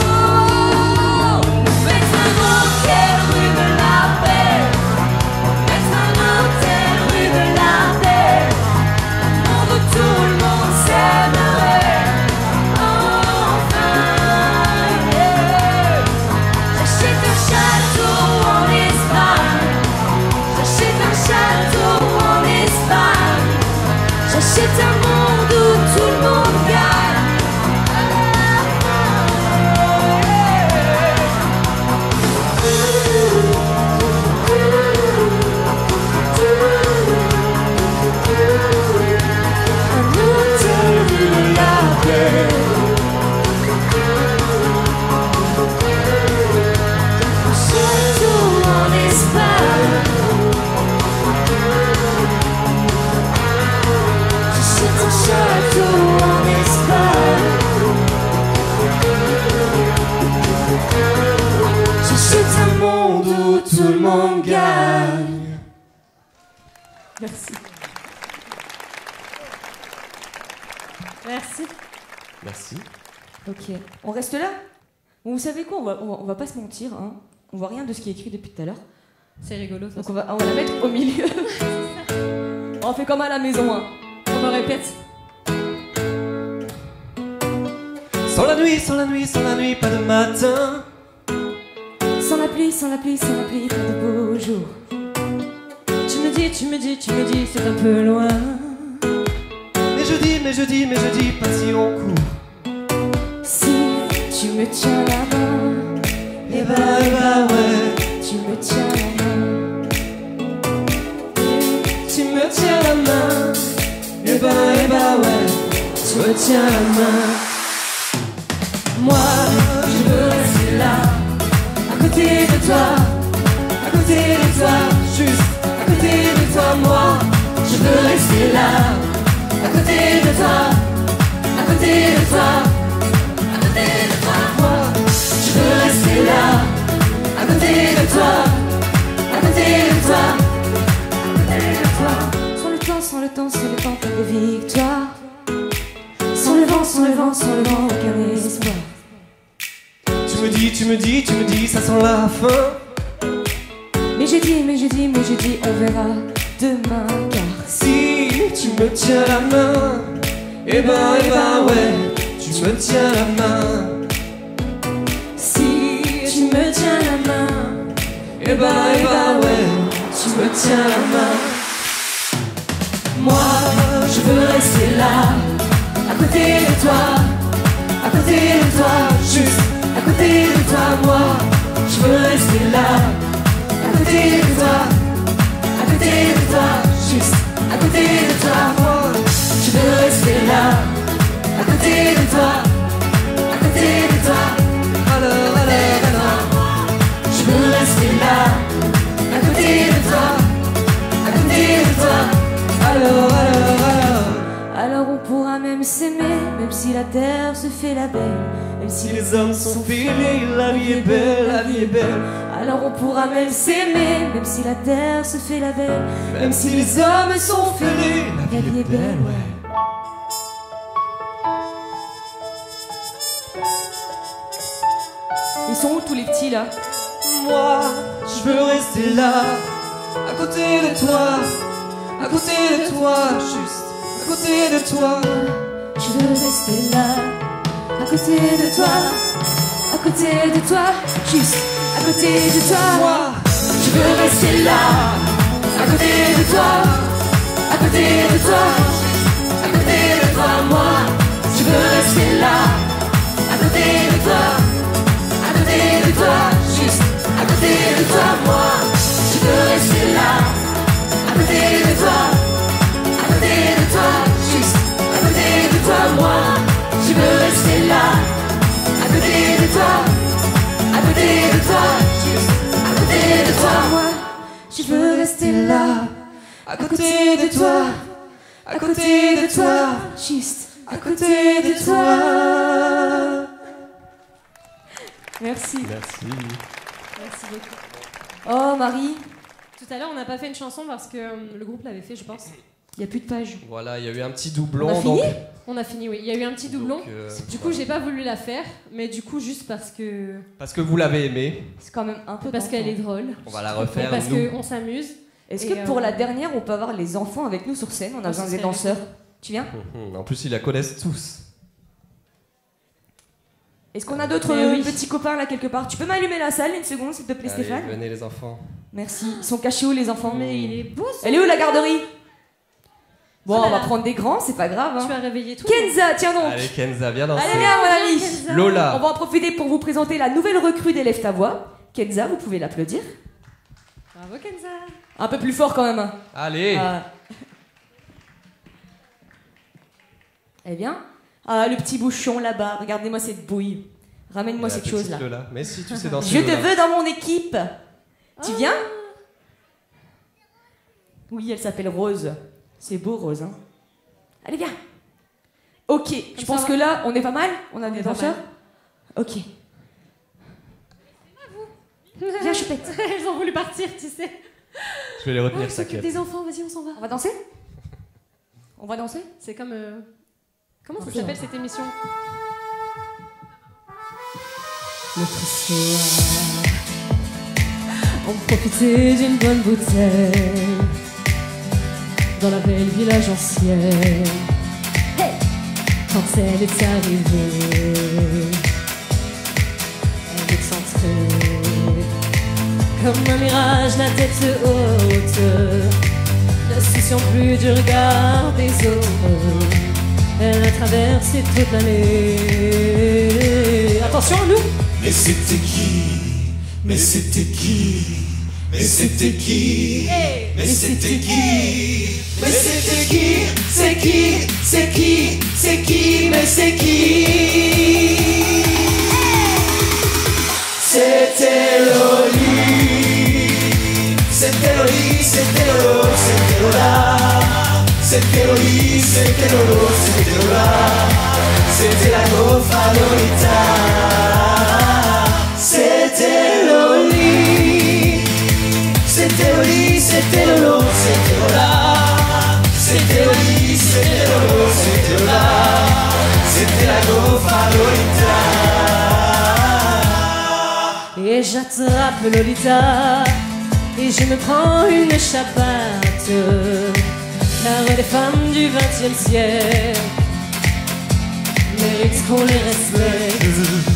Mettre un hôtel rue de la Paix. Mettre un hôtel rue de la Paix. Un monde où tout le monde s'aimerait. Enfin, yeah. J'achète un château en Espagne. J'achète un château en Espagne. J'achète un monde où tout le monde gagne. À la un hôtel rue de la Paix. Un château en Espagne. J'achète un château en Espagne. J'achète un monde où tout le monde gagne. Merci. Merci. Merci. Ok, on reste là. Bon, vous savez quoi, on va pas se mentir, hein. On voit rien de ce qui est écrit depuis tout à l'heure. C'est rigolo. Ça. Donc on va la mettre au milieu. On fait comme à la maison, hein. On me répète. Sans la nuit, sans la nuit, sans la nuit, pas de matin. Sans la pluie, sans la pluie, sans la pluie, pas de beau jour. Tu me dis, c'est un peu loin. Mais je dis, pas si on court. Si tu me tiens la main, Eh bah ouais. tu me tiens la main. Tu me tiens la main. Eh bah ouais. Tu me tiens la main. Moi, je veux rester là, à côté de toi, juste à côté de toi, moi. Je veux rester là, à côté de toi, à côté de toi, à côté de toi, moi. Je veux rester là, à côté de toi, à côté de toi, à côté de toi. Sans le temps, sans le temps, sans le temps, pas de victoire. Sans le vent, sans le vent, sans le vent, aucun espoir. Tu me dis, ça sent la fin. Mais j'ai dit, on verra demain. Car Si tu me tiens la main, eh ben ouais, tu me tiens la main. Si tu me tiens la main, Eh ben ouais, tu me tiens la main. moi, je veux rester là, à côté de toi, juste à côté de toi, moi. Je veux rester là, à côté de toi, juste à côté de toi, moi. Je veux rester là, à côté de toi, Alors, je veux rester là, à côté de toi, alors. alors on pourra même s'aimer, même si la terre se fait la belle, même si Si les hommes sont fêlés, la vie est belle, la vie est belle. Alors on pourra même s'aimer, même si la terre se fait la belle, Même si les hommes sont fêlés, la vie est belle, ouais. Ils sont où tous les petits là? Moi, je veux rester là, à côté de toi, juste à côté de toi. je veux rester là, à côté de toi, juste à côté de toi. Moi, Je veux rester là, à côté de toi, moi. Je veux rester là, à côté de toi, juste à côté de toi, moi. Je veux rester là, Je veux rester là, à côté de toi, à côté de toi, juste à côté de toi. Merci. Merci. Merci beaucoup. Oh Marie, Tout à l'heure, on n'a pas fait une chanson parce que le groupe l'avait fait, je pense. il n'y a plus de page. Voilà, il y a eu un petit doublon. On a fini donc, On a fini, oui. Il y a eu un petit doublon. Du coup, j'ai pas voulu la faire, mais du coup, juste parce que vous l'avez aimé, C'est quand même un peu parce tentant. qu'elle est drôle. on va la Et refaire. parce nous. qu'on s'amuse. Est-ce Et, que pour la dernière, on peut avoir les enfants avec nous sur scène? On a besoin ce des serait danseurs. Tu viens? En plus, ils la connaissent tous. Est-ce qu'on a d'autres Mais oui. petits copains là quelque part? Tu peux m'allumer la salle une seconde s'il te plaît, Allez, Stéphane? venez les enfants. Merci. Ils sont cachés où les enfants? Mais il est beau, ce Elle est où la garderie? Bon, Oh là on va là. prendre des grands, c'est pas grave. Tu Hein. as réveillé tout. Kenza, tiens donc. Allez, Kenza, viens danser. Allez, viens, mon ami. Kenza. Lola. On va en profiter pour vous présenter la nouvelle recrue d'Élève ta voix. Kenza, vous pouvez l'applaudir. Bravo, Kenza. Un peu plus fort quand même. Hein. Allez. Eh bien, le petit bouchon là-bas. Regardez-moi cette bouille. Ramène-moi La cette petite chose là. Lola. Mais si, tu sais danser. Je te Lola. veux dans mon équipe. Tu Oh. viens? Oui, elle s'appelle Rose. C'est beau, Rose. Hein. Allez, viens. Ok, je pense ça, que là, on est pas mal. On a On des est pas danseurs. Ok. Viens, Choupette. Elles ont voulu partir, tu sais. Je vais les Oh, retenir, ils s'occupent t'inquiète. des enfants, vas-y, on s'en va. On va danser? On va danser? C'est comme. Comment ça Ok. s'appelle cette émission? L'autre soir, on profitait d'une bonne bouteille dans la belle village ancienne. Hey, quand elle est arrivée, elle est entrée comme un mirage, la tête haute, ne se souciant plus du regard des autres. Elle a traversé toute l'année. Attention, nous! Mais c'était qui? Mais c'était qui? Mais c'était qui? Mais c'était qui? Mais c'était qui? C'est qui? C'est qui? C'est qui? Mais c'est qui? C'était Loli. C'était Loli, c'était Lolo, c'était Lola. C'était Loli, c'était Lolo, c'était Lola. C'était la Gofa Lolita. C'était Loli. C'était Loli, c'était Lolo, c'était Lola. C'était Loli, c'était Lolo, c'était Lola. C'était la Gofa Lolita. Et j'attrape Lolita et je me prends une chapate, la reine des femmes du XXe siècle mérite qu'on les respecte.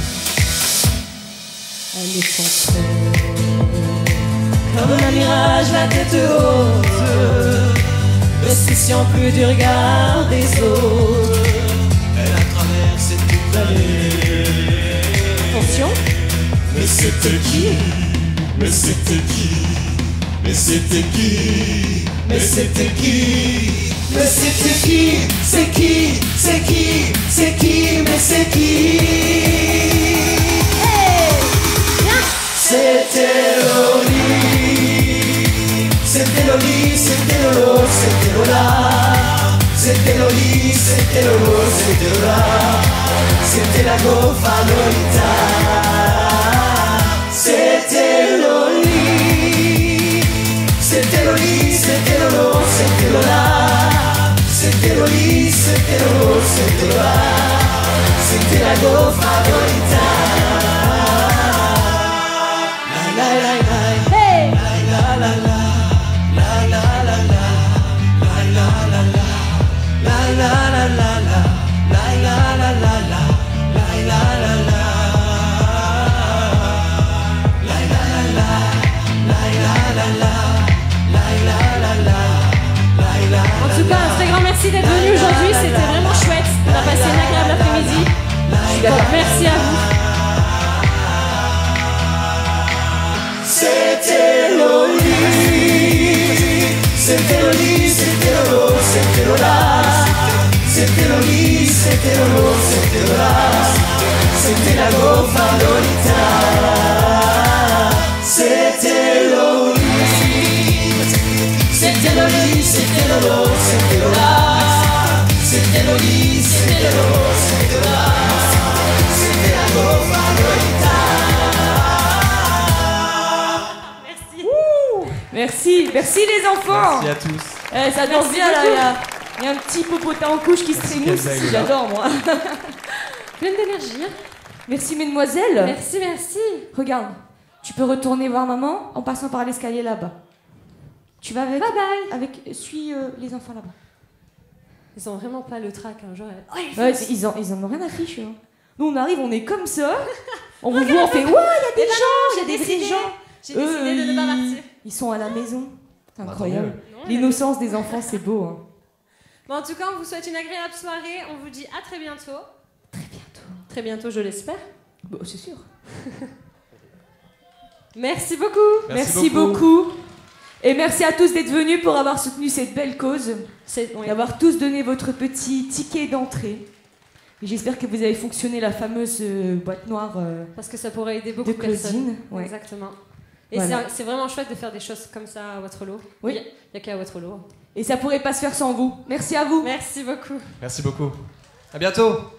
Elle est centrée comme un mirage, la tête haute, ne se souciant plus du regard des autres. Elle a traversé toute l'année. Attention. Mais c'était qui? Mais c'était qui? Mais c'était qui? Mais c'était qui? Mais c'était qui? C'est qui? C'est qui? C'est qui? Mais c'est qui? C'était Loli. C'était Loli, c'était Lolo, c'était Lola. C'était Loli, c'était Lolo, c'était Lola. C'était la Gofa Lolita. C'était Loli. C'était Loli, c'était Lolo, c'était Lola. C'était Loli, c'était Lolo, c'était Lola. C'était la Gofa Lolita. La la la la. Hey! La la la. La la la la. La la la la. La la la la la. La la la la la. La la la la. La la la la. La la la la. La la la la. La la. En tout cas, un très grand merci d'être venu aujourd'hui. C'était vraiment chouette. On a passé une agréable après-midi. Merci à vous. C'était Loli. C'était Loli, c'était Lolo, c'était Lola. C'était Loli, c'était Lolo, c'était Lola. C'était la Gofa Lolita. C'était Loli. c'était Lolo, c'était Lola. C'était Loli, c'était Lolo, c'était Lola. C'était la Go-Margarita. Merci, merci les enfants. Merci à tous. Ça danse bien là, il y a un petit popotin en couche qui se Merci, trémousse, Kenza, il est là. j'adore moi. Pleine d'énergie. Merci mesdemoiselles. Merci, merci. Regarde, tu peux retourner voir maman en passant par l'escalier là-bas. Tu vas avec. Bye bye. Suis les enfants là-bas. Ils ont vraiment pas le trac, hein, genre. Ouais, ils en ont rien à fiche. Hein. Nous on arrive, on est comme ça. On vous voit, on fait ouais, il y a des gens, il y a des vrais gens. J'ai décidé de ne pas partir. Ils sont à la maison. C'est Bah, incroyable. Non, L'innocence des enfants, c'est beau. Hein. Bon, en tout cas, on vous souhaite une agréable soirée. On vous dit à très bientôt. Très bientôt. Très bientôt, je l'espère. Bon, c'est sûr. Merci beaucoup. Merci beaucoup. Et merci à tous d'être venus pour avoir soutenu cette belle cause. D'avoir tous donné votre petit ticket d'entrée. Et j'espère que vous avez fonctionné la fameuse boîte noire Parce que ça pourrait aider beaucoup de de personnes. Claudine. Ouais. Exactement. Et Voilà. c'est vraiment chouette de faire des choses comme ça à Waterloo. Oui. Il n'y a qu'à Waterloo. Et ça pourrait pas se faire sans vous. Merci à vous. Merci beaucoup. Merci beaucoup. À bientôt.